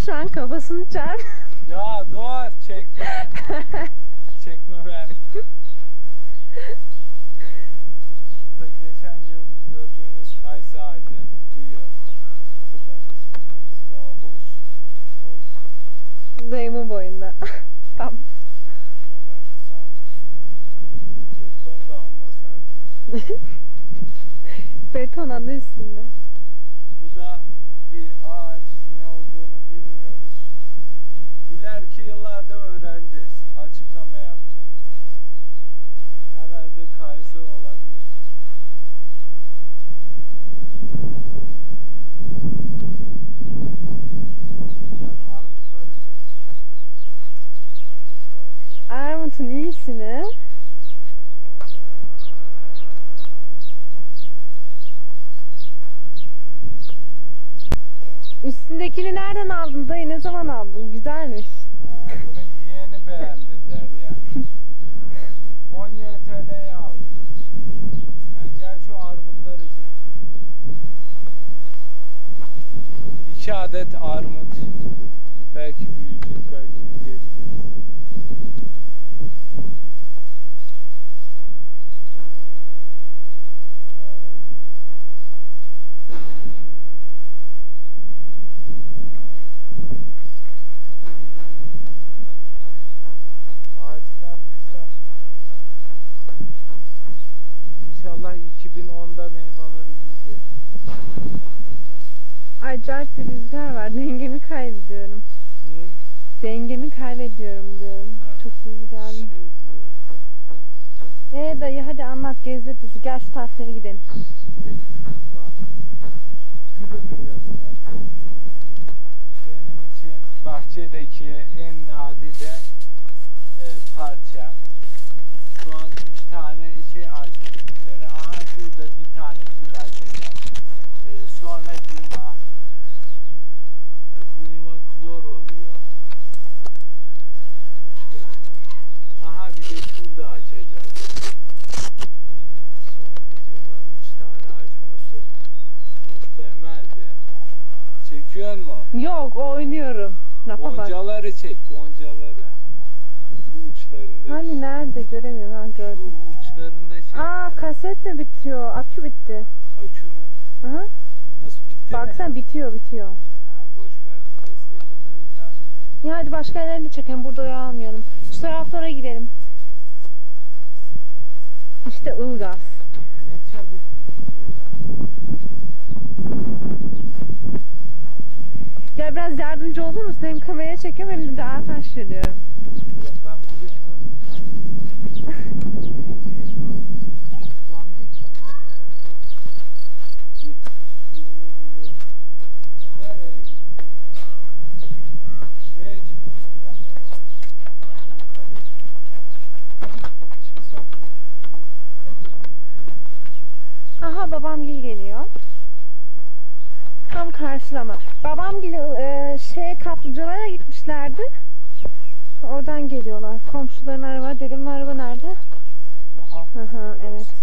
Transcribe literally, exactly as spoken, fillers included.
şu an kafasını çarp. Ya Doğar çekme. Çekme ben. Bu da geçen yıl gördüğünüz kayısı ağacı. Bu yıl bu da daha hoş oldu. Dayımın boyunda. Tamam. Buna ben kısam. Beton da amma sertmiş. Beton adı üstünde. Bu da bir ağaç, ne olduğunu bilmiyoruz. İleriki yıllarda öğreneceğiz. Açıklama yapacağız. Herhalde kayısı olabilir. Gel armutları çek. Armut var ya. Armut'un iyisini. Üstündekini nereden aldın dayı? Ne zaman aldın? Güzelmiş. Ha, bunu yeğeni beğendi Derya. on Y T L'ye aldı. Sen gel şu armutları çek. İki adet armut. Belki büyüyecek, belki yiyebiliriz. Ağaçlar kısa. İnşallah iki bin onda meyveleri yiyeceğiz. Acayip bir rüzgar var. Dengemi kaybediyorum. Niye? Dengemi kaybediyorum diyorum. Ha. Çok rüzgarlı. Şey diyor. Ee dayı hadi anlat, gezdir bizi. Gel şu taraflara gidelim. İşte gülüm var. Gülümü göster. Benim için bahçedeki en nadide e, parça. Şu an üç tane şey açmak üzere. Aha şurada bir tane gül açacağım. E, sonra cuma e, bulmak zor oluyor. Uçlarını. Aha bir de şurada açacağım. Hmm, sonra cuma üç tane açması muhtemeldi. Çekiyor mu? Yok, oynuyorum. Lafa bak. Goncaları çek, goncaları. Şu uçlarında. Hani nerede? Göremiyorum. Ha, Şu gördüm. uçlarında şey Aa, var ya. kaset mi bitiyor? Akü bitti. Akü mü? Aha. Nasıl bitti mi? Baksana bitiyor bitiyor. Ha boş ver, bitmeseye kadar idare. Ya hadi başka yerleri de çekelim. Burada oyalanmayalım. Şu taraflara gidelim. İşte Ilgaz. Ne çabuk bitiyor ya. Ya biraz yardımcı olur musun? Hem kameraya çekiyorum hem de dağa taş veriyorum. Ya ben buraya nasıl çok dandik ama ya. Geçiş yolu bile yok. Nereye gitsin? Şeye çıkalım ya. Yukarı. Çıksak. Aha babamgil geliyor. Tam karşılama. Babamgil e, şey kaplıcalara gitmişlerdi. Oradan geliyorlar. Komşuların araba. Dedim araba nerede? Aha. Aha, evet.